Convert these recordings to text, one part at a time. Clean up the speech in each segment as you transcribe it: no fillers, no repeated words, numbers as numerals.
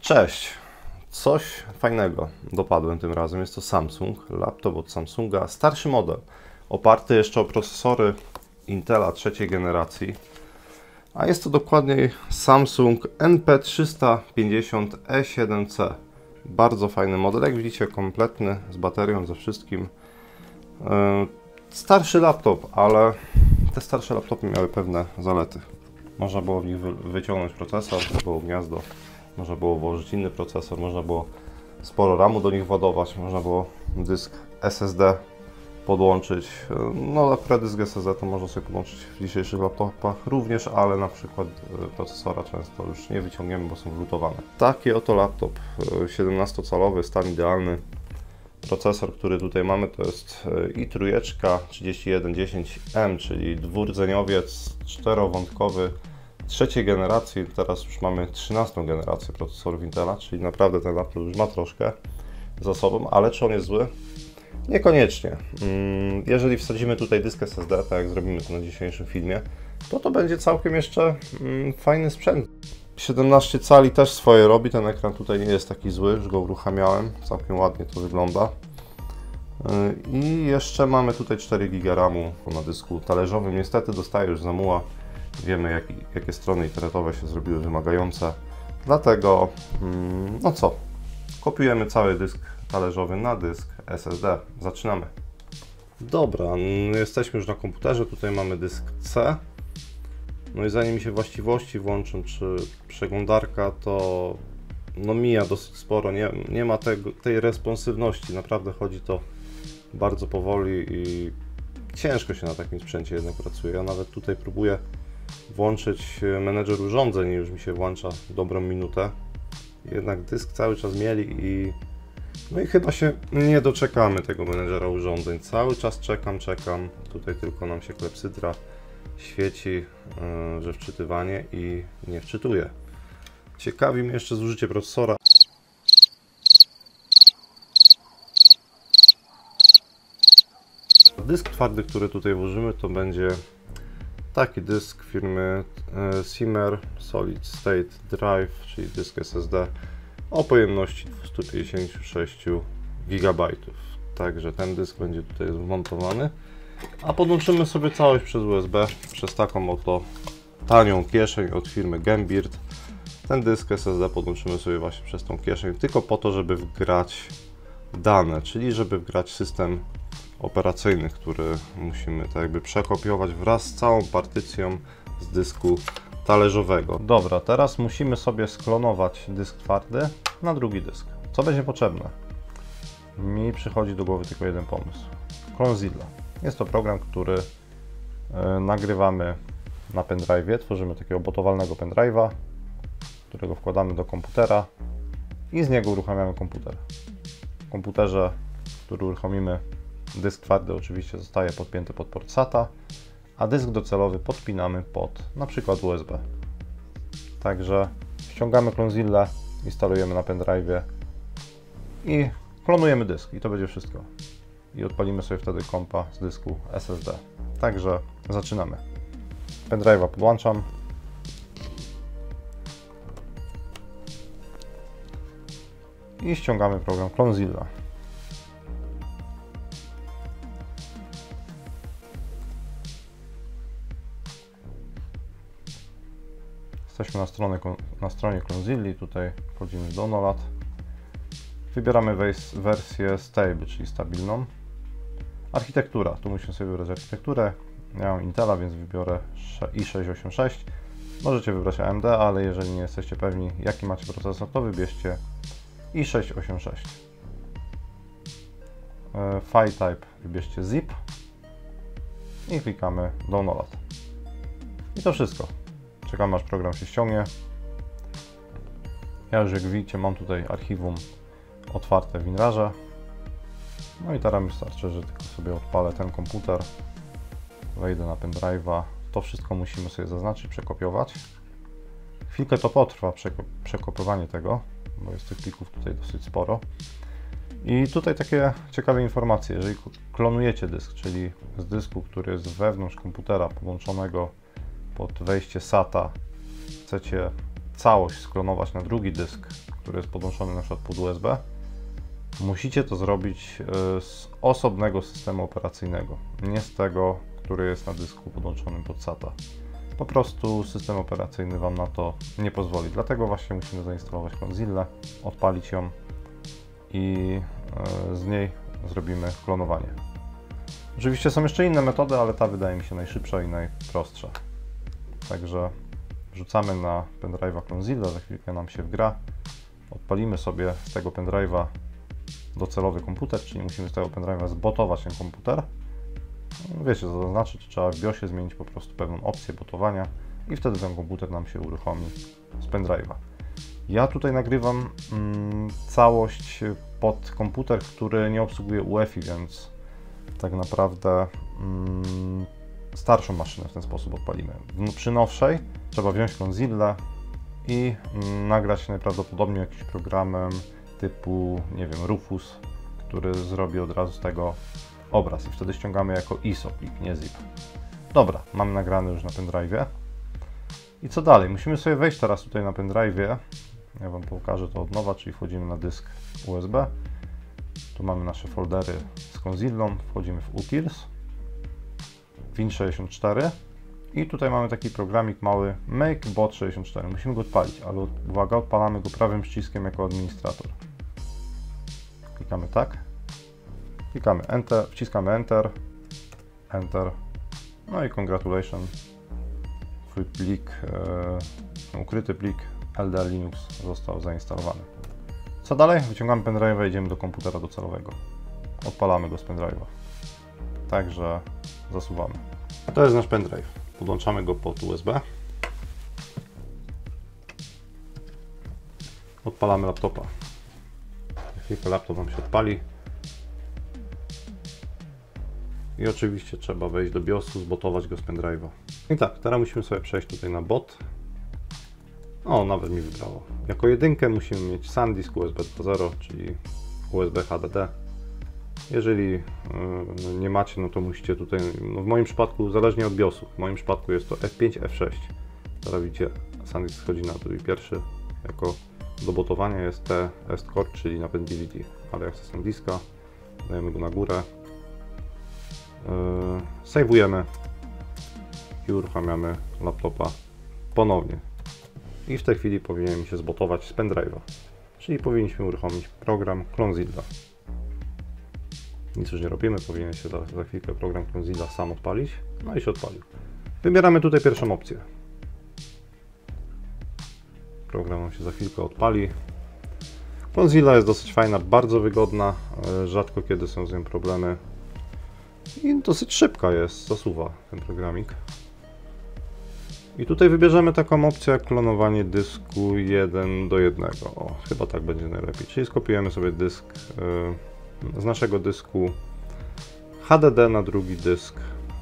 Cześć! Coś fajnego dopadłem tym razem. Jest to Samsung, laptop od Samsunga, starszy model, oparty jeszcze o procesory Intela trzeciej generacji. A jest to dokładniej Samsung NP350E7C. Bardzo fajny model, jak widzicie, kompletny, z baterią, ze wszystkim. Starszy laptop, ale te starsze laptopy miały pewne zalety. Można było w nich wyciągnąć procesor, było gniazdo. Można było włożyć inny procesor, można było sporo RAMu do nich ładować, można było dysk SSD podłączyć. No akurat dysk SSD to można sobie podłączyć w dzisiejszych laptopach również, ale na przykład procesora często już nie wyciągniemy, bo są wlutowane. Taki oto laptop 17-calowy, stan idealny. Procesor, który tutaj mamy, to jest i3 3110M, czyli dwurdzeniowiec, czterowątkowy trzeciej generacji. Teraz już mamy 13. generację procesorów Intela, czyli naprawdę ten laptop już ma troszkę za sobą, ale czy on jest zły? Niekoniecznie. Jeżeli wsadzimy tutaj dysk SSD, tak jak zrobimy to na dzisiejszym filmie, to będzie całkiem jeszcze fajny sprzęt. 17 cali też swoje robi, ten ekran tutaj nie jest taki zły, już go uruchamiałem, całkiem ładnie to wygląda. I jeszcze mamy tutaj 4 GB RAMu na dysku talerzowym. Niestety dostaję już zamuła. Wiemy, jakie strony internetowe się zrobiły wymagające. Dlatego, no co, kopiujemy cały dysk talerzowy na dysk SSD. Zaczynamy. Dobra, jesteśmy już na komputerze. Tutaj mamy dysk C. No i zanim mi się właściwości włączą, czy przeglądarka, to no mija dosyć sporo. Nie ma tej responsywności. Naprawdę chodzi to bardzo powoli i ciężko się na takim sprzęcie jednak pracuje. Ja nawet tutaj próbuję włączyć menedżer urządzeń i już mi się włącza dobrą minutę. Jednak dysk cały czas mieli no i chyba się nie doczekamy tego menedżera urządzeń. Cały czas czekam. Tutaj tylko nam się klepsydra świeci, że wczytywanie i nie wczytuje. Ciekawi mnie jeszcze zużycie procesora. Dysk twardy, który tutaj włożymy, to będzie taki dysk firmy Simmer Solid State Drive, czyli dysk SSD o pojemności 256 GB. Także ten dysk będzie tutaj wmontowany, a podłączymy sobie całość przez USB, przez taką oto tanią kieszeń od firmy Gamebird. Ten dysk SSD podłączymy sobie właśnie przez tą kieszeń, tylko po to, żeby wgrać dane, czyli żeby wgrać system operacyjny, który musimy tak jakby przekopiować wraz z całą partycją z dysku talerzowego. Dobra, teraz musimy sobie sklonować dysk twardy na drugi dysk. Co będzie potrzebne? Mi przychodzi do głowy tylko jeden pomysł. Clonezilla. Jest to program, który nagrywamy na pendrive'ie. Tworzymy takiego botowalnego pendrive'a, którego wkładamy do komputera i z niego uruchamiamy komputer. W komputerze, który uruchomimy, dysk twardy oczywiście zostaje podpięty pod port SATA, a dysk docelowy podpinamy pod na przykład USB. Także ściągamy Clonezillę, instalujemy na pendrive'ie i klonujemy dysk i to będzie wszystko. I odpalimy sobie wtedy kompa z dysku SSD. Także zaczynamy. Pendrive'a podłączam. I ściągamy program Clonezilla. Jesteśmy na stronie Clonezilli, tutaj wchodzimy w Download. Wybieramy wersję Stable, czyli stabilną. Architektura, tu musimy sobie wybrać architekturę. Ja mam Intela, więc wybiorę i686. Możecie wybrać AMD, ale jeżeli nie jesteście pewni, jaki macie procesor, to wybierzcie i686. File type wybierzcie zip i klikamy Download. I to wszystko. Czekamy, aż program się ściągnie. Ja już, jak widzicie, mam tutaj archiwum otwarte w WinRarze. No i teraz wystarczy, że tylko sobie odpalę ten komputer, wejdę na pendrive'a. To wszystko musimy sobie zaznaczyć, przekopiować. Chwilkę to potrwa, przekopiowanie tego, bo jest tych plików tutaj dosyć sporo. I tutaj takie ciekawe informacje. Jeżeli klonujecie dysk, czyli z dysku, który jest wewnątrz komputera podłączonego pod wejście SATA, chcecie całość sklonować na drugi dysk, który jest podłączony na przykład pod USB, musicie to zrobić z osobnego systemu operacyjnego, nie z tego, który jest na dysku podłączonym pod SATA. Po prostu system operacyjny Wam na to nie pozwoli. Dlatego właśnie musimy zainstalować Clonezillę, odpalić ją i z niej zrobimy klonowanie. Oczywiście są jeszcze inne metody, ale ta wydaje mi się najszybsza i najprostsza. Także wrzucamy na pendrive'a Clonezillę, za chwilkę nam się wgra. Odpalimy sobie z tego pendrive'a docelowy komputer, czyli musimy z tego pendrive'a zbotować ten komputer. Wiecie co to znaczy, to trzeba w BIOSie zmienić po prostu pewną opcję botowania i wtedy ten komputer nam się uruchomi z pendrive'a. Ja tutaj nagrywam całość pod komputer, który nie obsługuje UEFI, więc tak naprawdę starszą maszynę w ten sposób odpalimy. Przy nowszej trzeba wziąć Clonezillę i nagrać najprawdopodobniej jakimś programem typu, nie wiem, Rufus, który zrobi od razu z tego obraz i wtedy ściągamy jako ISO plik, nie zip. Dobra, mamy nagrane już na pendrive'ie. I co dalej? Musimy sobie wejść teraz tutaj na pendrive'ie. Ja Wam pokażę to od nowa, czyli wchodzimy na dysk USB. Tu mamy nasze foldery z Clonezillą, wchodzimy w utils, Win64 i tutaj mamy taki programik mały Make Bot 64. Musimy go odpalić, ale uwaga, odpalamy go prawym przyciskiem jako administrator. Klikamy tak, klikamy Enter, wciskamy Enter, Enter, no i congratulations, Twój plik, ukryty plik LDR Linux został zainstalowany. Co dalej? Wyciągamy pendrive'a i idziemy do komputera docelowego. Odpalamy go z pendrive'a. Także zasuwamy. To jest nasz pendrive. Podłączamy go pod USB. Odpalamy laptopa. Za chwilkę laptop nam się odpali. I oczywiście trzeba wejść do BIOSu, zbotować go z pendrive'a. I tak, teraz musimy sobie przejść tutaj na bot. O, nawet mi wybrało. Jako jedynkę musimy mieć SanDisk USB 2.0, czyli USB HDD. Jeżeli nie macie, no to musicie tutaj, no w moim przypadku, zależnie od BIOSu, w moim przypadku jest to F5, F6. Teraz widzicie, SanDisk schodzi na dół i pierwszy jako do botowania jest TS Core, czyli napęd DVD. Ale jak chcę SanDiska, dajemy go na górę, save'ujemy i uruchamiamy laptopa ponownie. I w tej chwili powinien mi się zbotować z pendrive'a, czyli powinniśmy uruchomić program Clonezilla. Nic już nie robimy, powinien się za chwilkę program Clonezilla sam odpalić. No i się odpalił. Wybieramy tutaj pierwszą opcję. Program nam się za chwilkę odpali. Clonezilla jest dosyć fajna, bardzo wygodna, rzadko kiedy są z nią problemy. I dosyć szybka jest, zasuwa ten programik. I tutaj wybierzemy taką opcję jak klonowanie dysku 1:1. O, chyba tak będzie najlepiej. Czyli skopiujemy sobie dysk z naszego dysku HDD na drugi dysk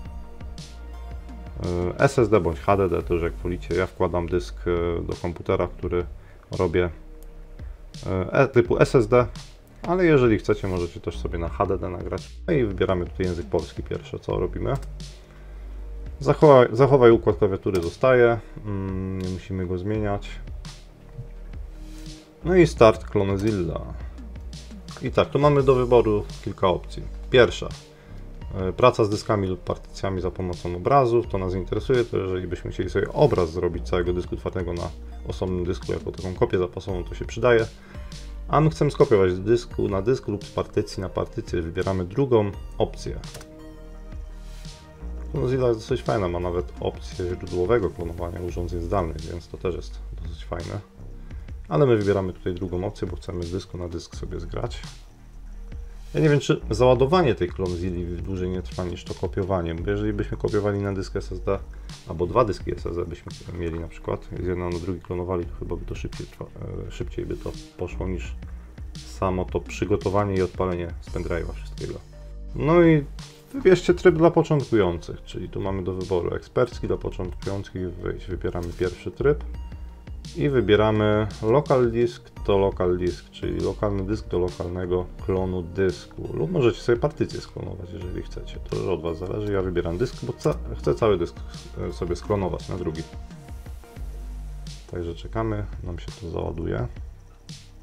SSD bądź HDD, to już jak wolicie. Ja wkładam dysk do komputera, który robię typu SSD, ale jeżeli chcecie, możecie też sobie na HDD nagrać. No i wybieramy tutaj język polski pierwsze, co robimy. Zachowaj układ klawiatury zostaje, nie musimy go zmieniać. No i start Clonezilla. I tak, tu mamy do wyboru kilka opcji. Pierwsza, praca z dyskami lub partycjami za pomocą obrazów, to nas interesuje, to jeżeli byśmy chcieli sobie obraz zrobić całego dysku twardego na osobnym dysku jako taką kopię zapasową, to się przydaje. A my chcemy skopiować z dysku na dysk lub z partycji na partycję, wybieramy drugą opcję. Clonezilla jest dosyć fajna, ma nawet opcję źródłowego klonowania urządzeń zdalnych, więc to też jest dosyć fajne. Ale my wybieramy tutaj drugą opcję, bo chcemy z dysku na dysk sobie zgrać. Ja nie wiem, czy załadowanie tej Clonezilli dłużej nie trwa niż to kopiowanie, bo jeżeli byśmy kopiowali na dysk SSD, albo dwa dyski SSD byśmy mieli na przykład, z jednego na drugi klonowali, to chyba by to szybciej by to poszło niż samo to przygotowanie i odpalenie z pendrive'a wszystkiego. No i wybierzcie tryb dla początkujących, czyli tu mamy do wyboru ekspercki dla początkujących, wybieramy pierwszy tryb i wybieramy local disk to local disk, czyli lokalny dysk do lokalnego klonu dysku, lub możecie sobie partycję sklonować, jeżeli chcecie, to już od Was zależy. Ja wybieram dysk, bo chcę cały dysk sobie sklonować na drugi. Także czekamy, nam się to załaduje.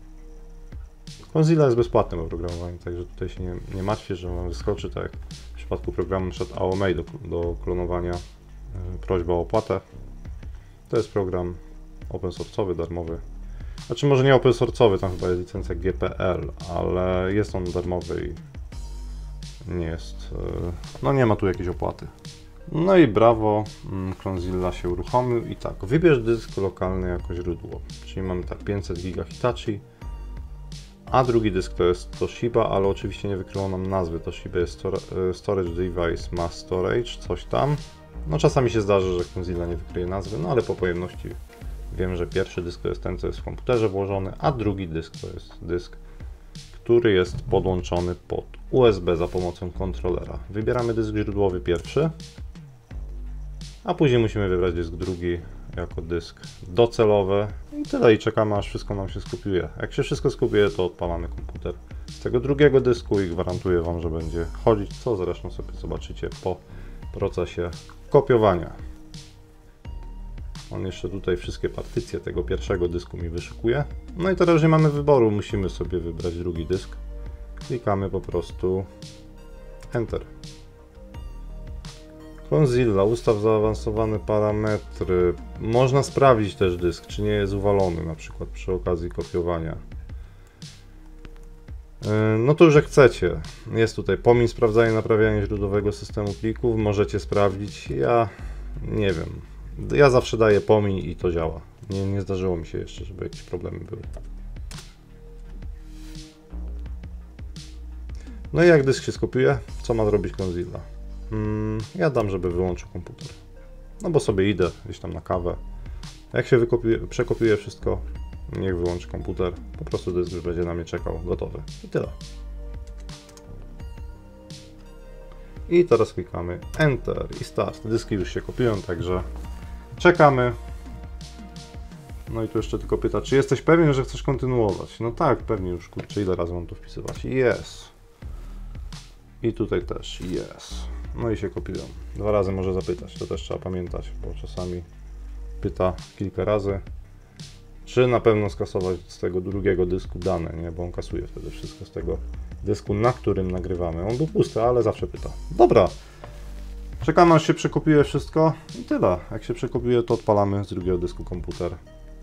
Conzilla jest bezpłatnym oprogramowaniem, także tutaj się nie martwię, że wam wyskoczy, tak jak w przypadku programu przed AOMEI do klonowania prośba o opłatę. To jest program open source'owy, darmowy. Znaczy może nie open source'owy, tam chyba jest licencja GPL, ale jest on darmowy i nie jest, no nie ma tu jakiejś opłaty. No i brawo, Conzilla się uruchomił i tak, wybierz dysk lokalny jako źródło, czyli mamy tak 500 GB Hitachi, a drugi dysk to jest Toshiba, ale oczywiście nie wykryło nam nazwy. Toshiba jest Storage Device Mass Storage, coś tam. No czasami się zdarzy, że Conzilla nie wykryje nazwy, no ale po pojemności wiem, że pierwszy dysk to jest ten, co jest w komputerze włożony, a drugi dysk to jest dysk, który jest podłączony pod USB za pomocą kontrolera. Wybieramy dysk źródłowy pierwszy, a później musimy wybrać dysk drugi jako dysk docelowy i tyle, i czekamy, aż wszystko nam się skopiuje. Jak się wszystko skopiuje, to odpalamy komputer z tego drugiego dysku i gwarantuję wam, że będzie chodzić, co zresztą sobie zobaczycie po procesie kopiowania. On jeszcze tutaj wszystkie partycje tego pierwszego dysku mi wyszukuje. No i teraz już nie mamy wyboru, musimy sobie wybrać drugi dysk. Klikamy po prostu Enter. Conzilla, ustaw zaawansowane parametry. Można sprawdzić też dysk, czy nie jest uwalony, na przykład przy okazji kopiowania. No to już jak chcecie. Jest tutaj pomiń sprawdzanie, naprawianie źródłowego systemu plików. Możecie sprawdzić. Ja nie wiem. Ja zawsze daję pomiń i to działa. Nie zdarzyło mi się jeszcze, żeby jakieś problemy były. No i jak dysk się skopiuje, co ma zrobić Conzilla? Ja dam, żeby wyłączył komputer. No bo sobie idę gdzieś tam na kawę. Jak się przekopiuje wszystko, niech wyłączy komputer. Po prostu dysk już będzie na mnie czekał, gotowy. I tyle. I teraz klikamy Enter i Start. Dyski już się kopiują, także czekamy. No i tu jeszcze tylko pyta, czy jesteś pewien, że chcesz kontynuować? No tak, pewnie już, kurczę, ile razy mam to wpisywać? Yes. I tutaj też yes. No i się kopiują. 2 razy może zapytać, to też trzeba pamiętać, bo czasami pyta kilka razy, czy na pewno skasować z tego drugiego dysku dane, nie? Bo on kasuje wtedy wszystko z tego dysku, na którym nagrywamy. On był pusty, ale zawsze pyta. Dobra, czekamy, aż się przekopiuje wszystko i tyle. Jak się przekopiuje, to odpalamy z drugiego dysku komputer.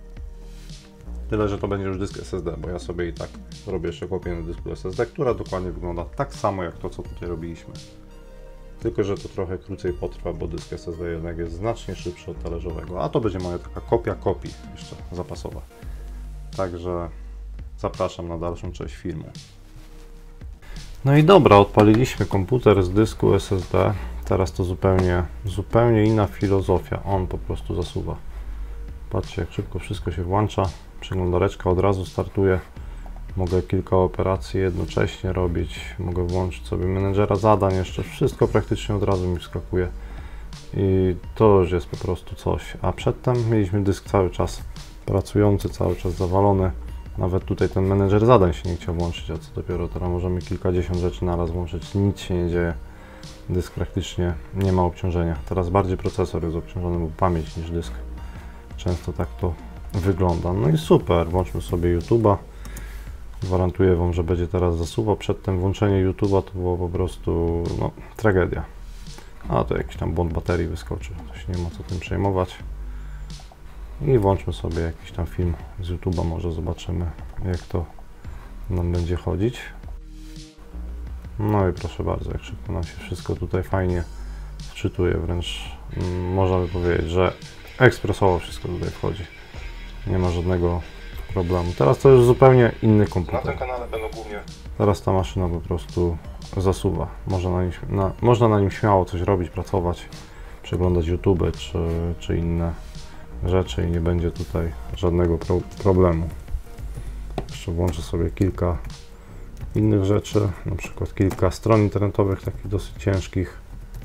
Tyle, że to będzie już dysk SSD, bo ja sobie i tak robię jeszcze kopię na dysku SSD, która dokładnie wygląda tak samo jak to, co tutaj robiliśmy. Tylko że to trochę krócej potrwa, bo dysk SSD jednak jest znacznie szybszy od talerzowego, a to będzie moja taka kopia kopii jeszcze zapasowa. Także zapraszam na dalszą część filmu. No i dobra, odpaliliśmy komputer z dysku SSD. Teraz to zupełnie inna filozofia. On po prostu zasuwa. Patrzcie, jak szybko wszystko się włącza. Przeglądareczka od razu startuje. Mogę kilka operacji jednocześnie robić. Mogę włączyć sobie menedżera zadań. Jeszcze wszystko praktycznie od razu mi wskakuje. I to już jest po prostu coś. A przedtem mieliśmy dysk cały czas pracujący, cały czas zawalony. Nawet tutaj ten menedżer zadań się nie chciał włączyć, a co dopiero teraz możemy kilkadziesiąt rzeczy naraz włączyć. Nic się nie dzieje. Dysk praktycznie nie ma obciążenia. Teraz bardziej procesor jest obciążony, bo pamięć niż dysk. Często tak to wygląda. No i super, włączmy sobie YouTube'a. Gwarantuję wam, że będzie teraz zasuwał. Przedtem włączenie YouTube'a to było po prostu no, tragedia. A to jakiś tam błąd baterii wyskoczy. To się nie ma co tym przejmować. I włączmy sobie jakiś tam film z YouTube'a, może zobaczymy, jak to nam będzie chodzić. No i proszę bardzo, jak szybko nam się wszystko tutaj fajnie wczytuje, wręcz można by powiedzieć, że ekspresowo wszystko tutaj wchodzi. Nie ma żadnego problemu. Teraz to już zupełnie inny komputer. Na tym kanale będą głównie... Teraz ta maszyna po prostu zasuwa. Można na nim śmiało coś robić, pracować, przeglądać YouTube czy inne rzeczy i nie będzie tutaj żadnego problemu. Jeszcze włączę sobie kilka innych rzeczy, na przykład kilka stron internetowych, takich dosyć ciężkich.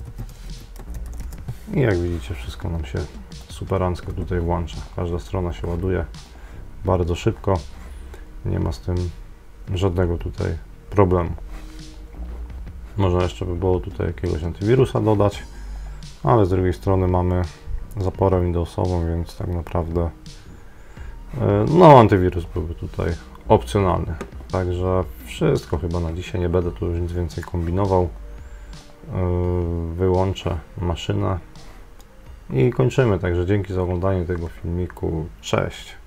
I jak widzicie, wszystko nam się superancko tutaj włącza. Każda strona się ładuje bardzo szybko. Nie ma z tym żadnego tutaj problemu. Można jeszcze by było tutaj jakiegoś antywirusa dodać, ale z drugiej strony mamy zaporę Windowsową, więc tak naprawdę no antywirus byłby tutaj opcjonalny. Także wszystko chyba na dzisiaj, nie będę tu już nic więcej kombinował. Wyłączę maszynę i kończymy. Także dzięki za oglądanie tego filmiku. Cześć!